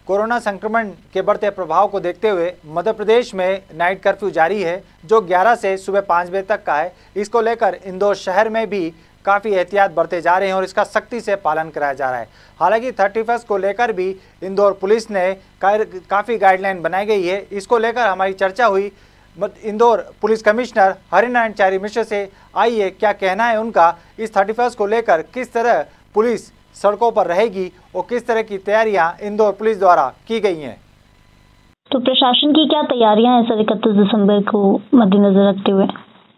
Corona संक्रमण के बढ़ते प्रभाव को देखते हुए मध्य प्रदेश में नाइट कर्फ्यू जारी है, जो 11 से सुबह 5 बजे तक का है। इसको लेकर इंदौर शहर में भी काफ़ी एहतियात बरते जा रहे हैं और इसका सख्ती से पालन कराया जा रहा है। हालांकि 31 को लेकर भी इंदौर पुलिस ने काफ़ी गाइडलाइन बनाई गई है। इसको लेकर हमारी चर्चा हुई इंदौर पुलिस कमिश्नर हरिनारायण मिश्र से। आइए क्या कहना है उनका इस 31 को लेकर, किस तरह पुलिस सड़कों पर रहेगी और किस तरह की तैयारियां इंदौर पुलिस द्वारा की गई हैं। तो प्रशासन की क्या तैयारियां हैं सर 31 दिसंबर को मद्देनजर रखते हुए?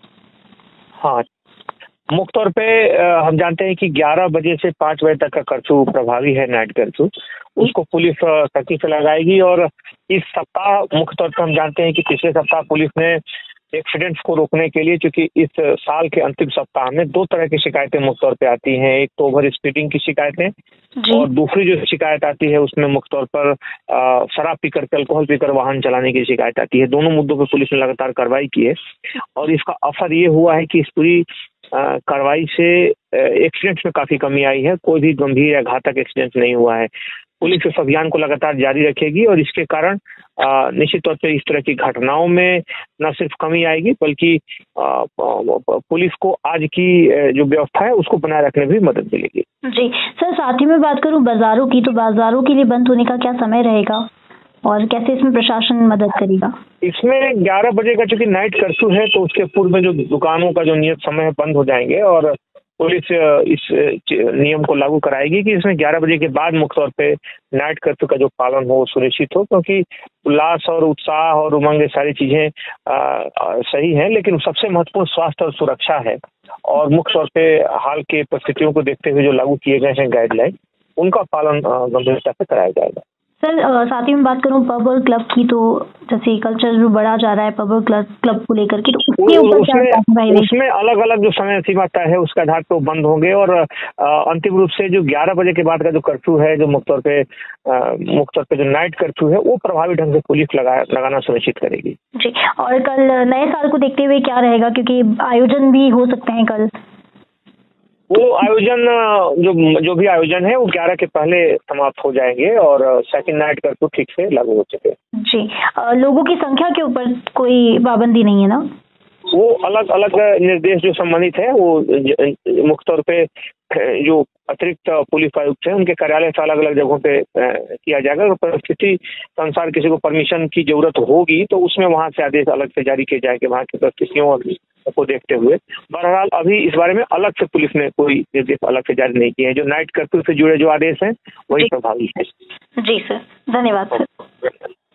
हाँ, मुख्य तौर पे हम जानते हैं कि 11 बजे से 5 बजे तक का कर्फ्यू प्रभावी है, नाइट कर्फ्यू। उसको पुलिस सख्ती से लगाएगी। और इस सप्ताह मुख्य तौर पर हम जानते हैं कि पिछले सप्ताह पुलिस ने एक्सीडेंट्स को रोकने के लिए, क्योंकि इस साल के अंतिम सप्ताह में 2 तरह की शिकायतें मुख्य तौर पे आती हैं। एक तो ओवर स्पीडिंग की शिकायतें और दूसरी जो शिकायत आती है उसमें मुख्य तौर पर शराब पीकर के, अल्कोहल पीकर वाहन चलाने की शिकायत आती है। दोनों मुद्दों पर पुलिस ने लगातार कार्रवाई की है और इसका असर ये हुआ है कि इस पूरी कार्रवाई से एक्सीडेंट्स में काफी कमी आई है। कोई भी गंभीर या घातक एक्सीडेंट नहीं हुआ है। पुलिस इस अभियान को लगातार जारी रखेगी और इसके कारण निश्चित तौर पर इस तरह की घटनाओं में न सिर्फ कमी आएगी बल्कि पुलिस को आज की जो व्यवस्था है उसको बनाए रखने में भी मदद मिलेगी। जी सर, साथ ही में बात करूं बाजारों की, तो बाजारों के लिए बंद होने का क्या समय रहेगा और कैसे इसमें प्रशासन मदद करेगा? इसमें 11 बजे का चूंकि नाइट कर्फ्यू है तो उसके पूर्व में जो दुकानों का जो नियत समय है बंद हो जाएंगे और पुलिस इस नियम को लागू कराएगी कि इसमें 11 बजे के बाद मुख्य तौर पे नाइट कर्फ्यू का जो पालन हो सुनिश्चित हो, क्योंकि उल्लास और उत्साह और उमंग ये सारी चीजें सही हैं, लेकिन सबसे महत्वपूर्ण स्वास्थ्य और सुरक्षा है। और मुख्य तौर पे हाल के परिस्थितियों को देखते हुए जो लागू किए गए हैं गाइडलाइन, उनका पालन गंभीरता से कराया जाएगा। सर साथ ही में बात करूं पब और क्लब की, तो जैसे कल्चर जो बढ़ा जा रहा है पब और क्लब को लेकर के, तो उसके ऊपर उसमें अलग अलग जो समय सीमा तय है उसके आधार पर बंद होंगे और अंतिम रूप से जो 11 बजे के बाद का जो कर्फ्यू है, जो मुख्य तौर पे जो नाइट कर्फ्यू है, वो प्रभावी ढंग से पुलिस लगाना सुनिश्चित करेगी। जी, और कल नए साल को देखते हुए क्या रहेगा, क्योंकि आयोजन भी हो सकते हैं कल? वो आयोजन जो भी आयोजन है वो 11 के पहले समाप्त हो जाएंगे और सेकंड नाइट कर्फ्यू ठीक से लागू हो चुके हैं। जी, लोगों की संख्या के ऊपर कोई पाबंदी नहीं है ना? वो अलग अलग निर्देश जो संबंधित है वो मुख्य तौर पे जो अतिरिक्त पुलिस आयुक्त हैं उनके कार्यालय से अलग अलग जगहों पे किया जाएगा। और परिस्थिति के अनुसार किसी को परमिशन की जरूरत होगी तो उसमें वहां से आदेश अलग से जारी किए जाएंगे वहां की परिस्थितियों को देखते हुए। बहरहाल अभी इस बारे में अलग से पुलिस ने कोई निर्देश अलग से जारी नहीं किए हैं। जो नाइट कर्फ्यू से जुड़े जो आदेश हैं वही प्रभावी है। जी सर, धन्यवाद सर।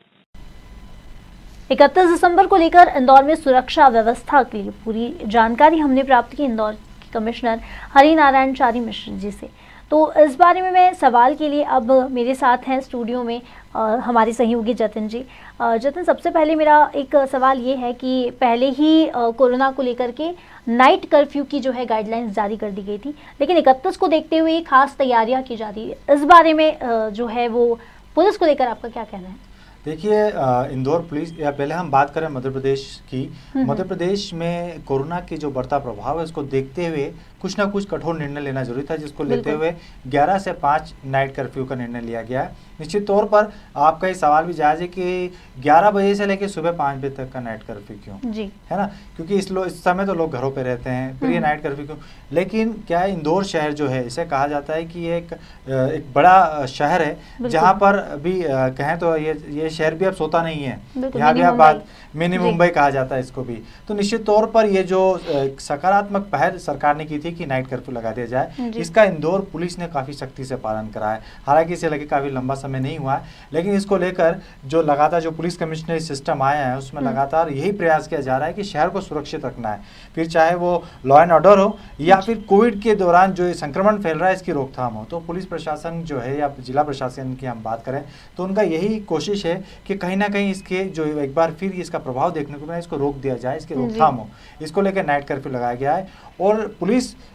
31 दिसंबर को लेकर इंदौर में सुरक्षा व्यवस्था के लिए पूरी जानकारी हमने प्राप्त की इंदौर के कमिश्नर हरिनारायण मिश्र जी से। तो इस बारे में मैं सवाल के लिए अब मेरे साथ हैं स्टूडियो में हमारे सहयोगी जतिन जी। जतिन, सबसे पहले मेरा एक सवाल ये है कि पहले ही कोरोना को लेकर के नाइट कर्फ्यू की जो है गाइडलाइंस जारी कर दी गई थी, लेकिन 31 को देखते हुए खास तैयारियां की जा रही है। इस बारे में जो है वो पुलिस को लेकर आपका क्या कहना है? देखिए, इंदौर पुलिस, या पहले हम बात करें मध्य प्रदेश की। मध्य प्रदेश में कोरोना की जो बढ़ता प्रभाव है उसको देखते हुए कुछ ना कुछ कठोर निर्णय लेना जरूरी था, जिसको लेते हुए 11 से 5 नाइट कर्फ्यू का निर्णय लिया गया है। निश्चित तौर पर आपका ये सवाल भी जायज़ है कि 11 बजे से लेकर सुबह 5 बजे तक का नाइट कर्फ्यू क्यों, जी, है ना? क्योंकि इस समय तो लोग घरों पे रहते हैं, फिर ये नाइट कर्फ्यू क्यों? लेकिन क्या इंदौर शहर जो है, इसे कहा जाता है कि एक बड़ा शहर है जहाँ पर अभी कहें तो ये शहर भी अब सोता नहीं है। यहाँ भी आप बात मिनी मुंबई कहा जाता है इसको भी। तो निश्चित तौर पर ये जो सकारात्मक पहल सरकार ने की थी कि नाइट कर्फ्यू लगा दिया जाए, इसका इंदौर पुलिस ने काफ़ी सख्ती से पालन करा है। हालांकि इसे लगे काफ़ी लंबा समय नहीं हुआ है, लेकिन इसको लेकर जो लगातार जो पुलिस कमिश्नरी सिस्टम आया है उसमें लगातार यही प्रयास किया जा रहा है कि शहर को सुरक्षित रखना है। फिर चाहे वो लॉ एंड ऑर्डर हो या फिर कोविड के दौरान जो संक्रमण फैल रहा है इसकी रोकथाम हो। तो पुलिस प्रशासन जो है या जिला प्रशासन की हम बात करें तो उनका यही कोशिश है कि कहीं ना कहीं इसके जो एक बार फिर इसका प्रभाव देखने को मिला, इसको रोक दिया जाए, इसकी रोकथाम हो। इसको लेकर नाइट कर्फ्यू लगाया गया है और पुलिस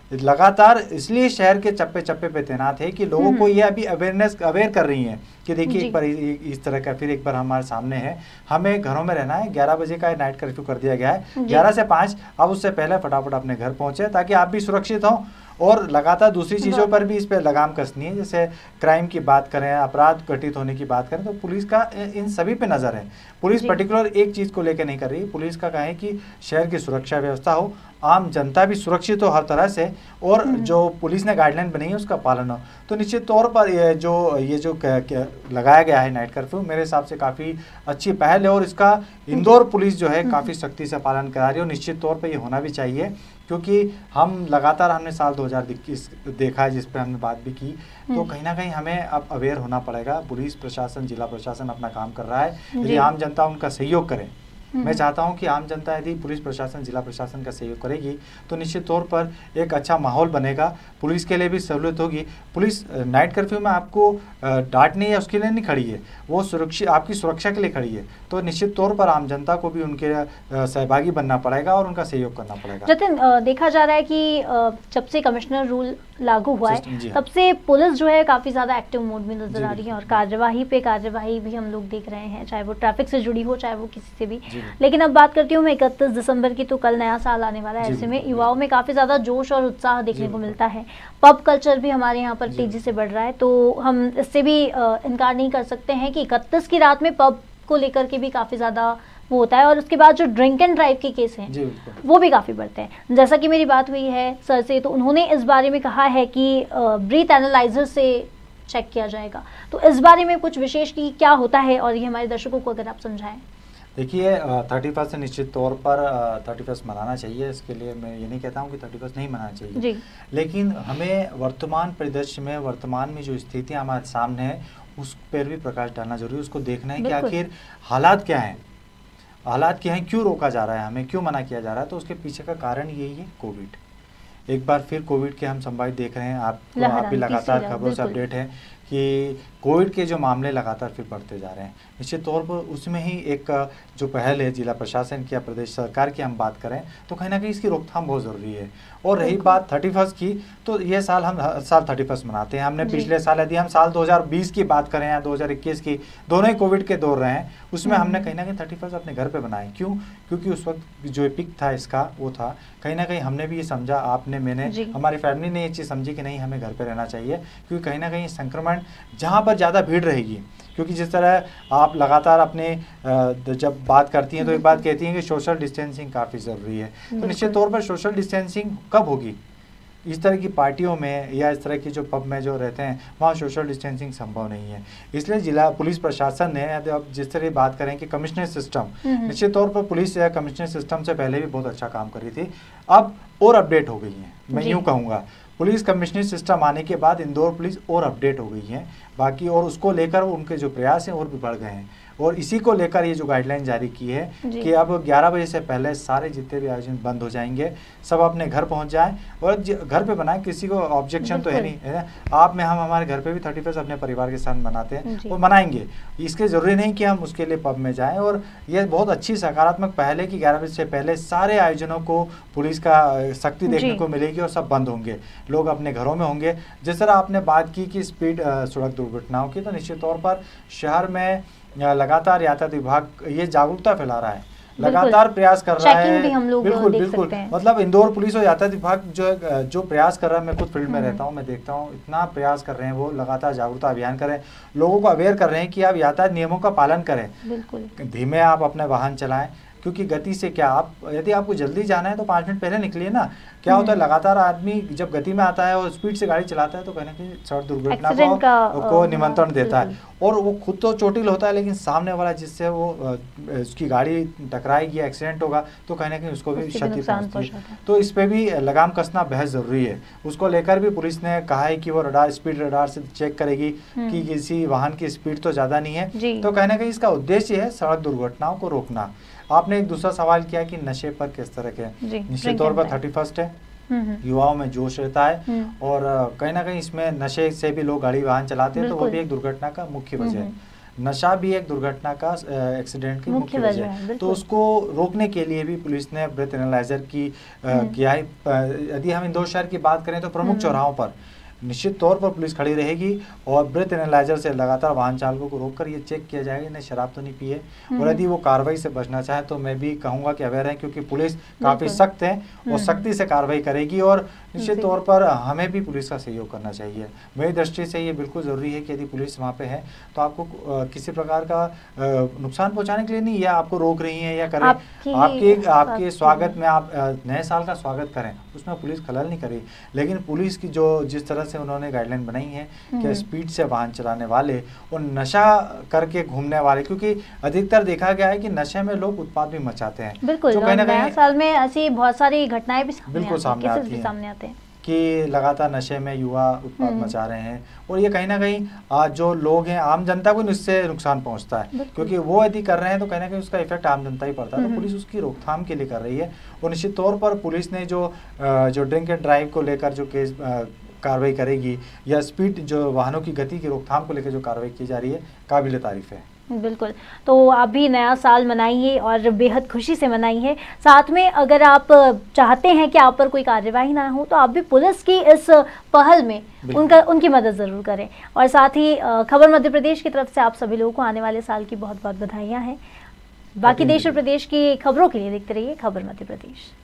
लगातार इसलिए शहर के चप्पे चप्पे पे तैनात है कि लोगों को ये अभी अवेयर कर रही हैं कि देखिए एक बार इस तरह का फिर एक बार हमारे सामने है, हमें घरों में रहना है। 11 बजे का नाइट कर्फ्यू कर दिया गया है, 11 से 5। अब उससे पहले फटाफट अपने घर पहुंचे ताकि आप भी सुरक्षित हों। और लगातार दूसरी चीज़ों पर भी इस पर लगाम कसनी है, जैसे क्राइम की बात करें, अपराध घटित होने की बात करें, तो पुलिस का इन सभी पे नज़र है। पुलिस पर्टिकुलर एक चीज़ को लेकर नहीं कर रही। पुलिस का कहें कि शहर की सुरक्षा व्यवस्था हो, आम जनता भी सुरक्षित हो हर तरह से, और जो पुलिस ने गाइडलाइन बनाई है उसका पालन हो। तो निश्चित तौर पर ये जो लगाया गया है नाइट कर्फ्यू, मेरे हिसाब से काफ़ी अच्छी पहल है, और इसका इंदौर पुलिस जो है काफ़ी सख्ती से पालन करा रही है, और निश्चित तौर पर ये होना भी चाहिए, क्योंकि हम लगातार हमने साल 2021 देखा है जिस पर हमने बात भी की। तो कहीं ना कहीं हमें अब अवेयर होना पड़ेगा। पुलिस प्रशासन, जिला प्रशासन अपना काम कर रहा है, यदि आम जनता उनका सहयोग करे। मैं चाहता हूं कि आम जनता यदि पुलिस प्रशासन, जिला प्रशासन का सहयोग करेगी तो निश्चित तौर पर एक अच्छा माहौल बनेगा, पुलिस के लिए भी सहूलियत होगी। पुलिस नाइट कर्फ्यू में आपको डांटने या उसके लिए नहीं खड़ी है, वो आपकी सुरक्षा के लिए खड़ी है। तो निश्चित तौर पर आम जनता को भी उनके सहभागी बनना पड़ेगा और उनका सहयोग करना पड़ेगा। जतिन, देखा जा रहा है कि जब से कमिश्नर रूल लागू हुआ है तब से पुलिस जो है काफ़ी ज़्यादा एक्टिव मोड में नजर आ रही है, और कार्यवाही पे कार्यवाही भी हम लोग देख रहे हैं, चाहे वो ट्रैफिक से जुड़ी हो चाहे वो किसी से भी। लेकिन अब बात करती हूँ मैं 31 दिसंबर की, तो कल नया साल आने वाला है। ऐसे में युवाओं में काफ़ी ज़्यादा जोश और उत्साह देखने को मिलता है। पब कल्चर भी हमारे यहाँ पर तेज़ी से बढ़ रहा है, तो हम इससे भी इनकार नहीं कर सकते हैं कि 31 की रात में पब को लेकर के भी काफ़ी ज़्यादा वो होता है, और उसके बाद जो ड्रिंक एंड ड्राइव के केस हैं वो भी काफ़ी बढ़ते हैं। जैसा कि मेरी बात हुई है सर से, तो उन्होंने इस बारे में कहा है कि ब्रीथ एनालाइजर से चेक किया जाएगा। तो इस बारे में कुछ विशेष की क्या होता है, और ये हमारे दर्शकों को अगर आप समझाएं। देखिए 31 से निश्चित तौर पर 31 मनाना चाहिए। इसके लिए मैं ये नहीं कहता हूँ कि 31 नहीं मनाना चाहिए जी। लेकिन हमें वर्तमान परिदृश्य में, वर्तमान में जो स्थितियाँ हमारे सामने है उस पर भी प्रकाश डालना जरूरी है। उसको देखना है कि आखिर हालात क्या हैं, हालात क्या हैं, क्यों रोका जा रहा है, हमें क्यों मना किया जा रहा है। तो उसके पीछे का कारण यही है कोविड। एक बार फिर कोविड के हम संवाद देख रहे हैं, आप भी लगातार खबरों से अपडेट है कि कोविड के जो मामले लगातार फिर बढ़ते जा रहे हैं। निश्चित तौर पर उसमें ही एक जो पहल है जिला प्रशासन की या प्रदेश सरकार की हम बात करें तो कहीं ना कहीं इसकी रोकथाम बहुत ज़रूरी है। और रही बात 31 की, तो ये साल हम हर साल 31 मनाते हैं। हमने पिछले साल, यदि हम साल 2020 की बात करें या 2021 की, दोनों ही कोविड के दौर रहे हैं, उसमें हमने कहीं ना कहीं 31 अपने घर पे बनाए। क्यों? क्योंकि उस वक्त जो पिक था इसका वो था, कहीं ना कहीं हमने भी ये समझा, आपने, मैंने, हमारी फैमिली ने ये चीज़ समझी कि नहीं, हमें घर पे रहना चाहिए, क्योंकि कहीं ना कहीं संक्रमण जहाँ पर ज़्यादा भीड़ रहेगी, क्योंकि जिस तरह आप लगातार अपने जब बात करती हैं तो एक बात कहती हैं कि सोशल डिस्टेंसिंग काफ़ी ज़रूरी है। तो निश्चित तौर पर सोशल डिस्टेंसिंग कब होगी? इस तरह की पार्टियों में या इस तरह की जो पब में जो रहते हैं वहाँ सोशल डिस्टेंसिंग संभव नहीं है। इसलिए जिला पुलिस प्रशासन ने, अब जिस तरह बात करें कि कमिश्नर सिस्टम, निश्चित तौर पर पुलिस या कमिश्नर सिस्टम से पहले भी बहुत अच्छा काम कर रही थी, अब और अपडेट हो गई है। मैं यूँ कहूँगा पुलिस कमिश्नर सिस्टम आने के बाद इंदौर पुलिस और अपडेट हो गई है बाकी, और उसको लेकर उनके जो प्रयास हैं और भी बढ़ गए हैं। और इसी को लेकर ये जो गाइडलाइन जारी की है कि अब 11 बजे से पहले सारे जितने भी आयोजन बंद हो जाएंगे, सब अपने घर पहुंच जाएं और घर पे बनाएं। किसी को ऑब्जेक्शन तो है नहीं, है ना। आप में हम हमारे घर पे भी 31 अपने परिवार के साथ मनाते हैं और मनाएंगे। इसके ज़रूरी नहीं कि हम उसके लिए पब में जाएँ। और ये बहुत अच्छी सकारात्मक पहल है कि 11 बजे से पहले सारे आयोजनों को पुलिस का सख्ती देखने को मिलेगी और सब बंद होंगे, लोग अपने घरों में होंगे। जिस तरह आपने बात की कि स्पीड सड़क दुर्घटनाओं की, तो निश्चित तौर पर शहर में लगातार यातायात विभाग ये जागरूकता फैला रहा है, लगातार प्रयास कर रहा है। बिल्कुल मतलब इंदौर पुलिस और यातायात विभाग जो प्रयास कर रहा है, मैं खुद फील्ड में रहता हूँ, मैं देखता हूँ इतना प्रयास कर रहे हैं वो, लगातार जागरूकता अभियान कर रहे हैं, लोगों को अवेयर कर रहे हैं कि आप यातायात नियमों का पालन करें, धीमे आप अपने वाहन चलाएं। क्योंकि गति से क्या, आप यदि आपको जल्दी जाना है तो 5 मिनट पहले निकलिए ना। क्या होता है, लगातार आदमी जब गति में आता है और स्पीड से गाड़ी चलाता है तो कहीं ना कहीं सड़क दुर्घटना को निमंत्रण देता है, और वो खुद तो चोटिल होता है लेकिन सामने वाला जिससे वो उसकी गाड़ी टकराएगी, एक्सीडेंट होगा, तो कहीं ना कहीं उसको भी क्षति पहुंचती है। तो इस पे भी लगाम कसना बेहद ज़रूरी है। उसको लेकर भी पुलिस ने कहा है कि वो स्पीड रडार से चेक करेगी कि किसी वाहन की स्पीड तो ज़्यादा नहीं है। तो कहीं ना कहीं इसका उद्देश्य है सड़क दुर्घटनाओं को रोकना। आपने एक दूसरा सवाल किया कि नशे पर किस तरह के, निश्चित तौर पर 31 है, युवाओं में जोश रहता है और कहीं ना कहीं इसमें नशे से भी लोग गाड़ी वाहन चलाते हैं, तो वो भी एक दुर्घटना का मुख्य वजह है। नशा भी एक दुर्घटना का एक्सीडेंट की मुख्य वजह है। तो उसको रोकने के लिए भी पुलिस ने ब्रेथ एनालाइजर की किया है। यदि हम इंदौर शहर की बात करें तो प्रमुख चौराहों पर निश्चित तौर पर पुलिस खड़ी रहेगी और ब्रेथ एनालाइजर से लगातार वाहन चालकों को रोककर ये चेक किया जाएगा इन्हें शराब तो नहीं पी है, और यदि वो कार्रवाई से बचना चाहे तो मैं भी कहूँगा कि अवेयर है, क्योंकि पुलिस काफ़ी सख्त है और सख्ती से कार्रवाई करेगी और निश्चित तौर पर हमें भी पुलिस का सहयोग करना चाहिए। मेरी दृष्टि से ये बिल्कुल ज़रूरी है कि यदि पुलिस वहाँ पे है तो आपको किसी प्रकार का नुकसान पहुँचाने के लिए नहीं, या आपको रोक रही है या करें आपके स्वागत में, आप नए साल का स्वागत करें उसमें पुलिस खलल नहीं करी। लेकिन पुलिस की जो जिस तरह से उन्होंने गाइडलाइन बनाई है कि स्पीड से वाहन चलाने वाले और नशा करके घूमने वाले, क्योंकि अधिकतर देखा गया है कि नशे में लोग उत्पात भी मचाते हैं। बिल्कुल, जो नया साल में ऐसी बहुत सारी घटनाएं भी सामने आती हैं कि लगातार नशे में युवा उत्पात मचा रहे हैं, और ये कहीं ना कहीं जो लोग हैं आम जनता को इससे नुकसान पहुंचता है, क्योंकि वो यदि कर रहे हैं तो कहीं ना कहीं उसका इफेक्ट आम जनता ही पड़ता है। तो पुलिस उसकी रोकथाम के लिए कर रही है, और निश्चित तौर पर पुलिस ने जो ड्रिंक एंड ड्राइव को लेकर जो केस कार्रवाई करेगी या स्पीड जो वाहनों की गति की रोकथाम को लेकर जो कार्रवाई की जा रही है, काबिल तारीफ है। बिल्कुल, तो आप भी नया साल मनाइए और बेहद खुशी से मनाइए। साथ में अगर आप चाहते हैं कि आप पर कोई कार्यवाही ना हो तो आप भी पुलिस की इस पहल में उनकी मदद ज़रूर करें। और साथ ही खबर मध्य प्रदेश की तरफ से आप सभी लोगों को आने वाले साल की बहुत बहुत बधाइयाँ हैं। बाकी देश और प्रदेश की खबरों के लिए देखते रहिए खबर मध्य प्रदेश।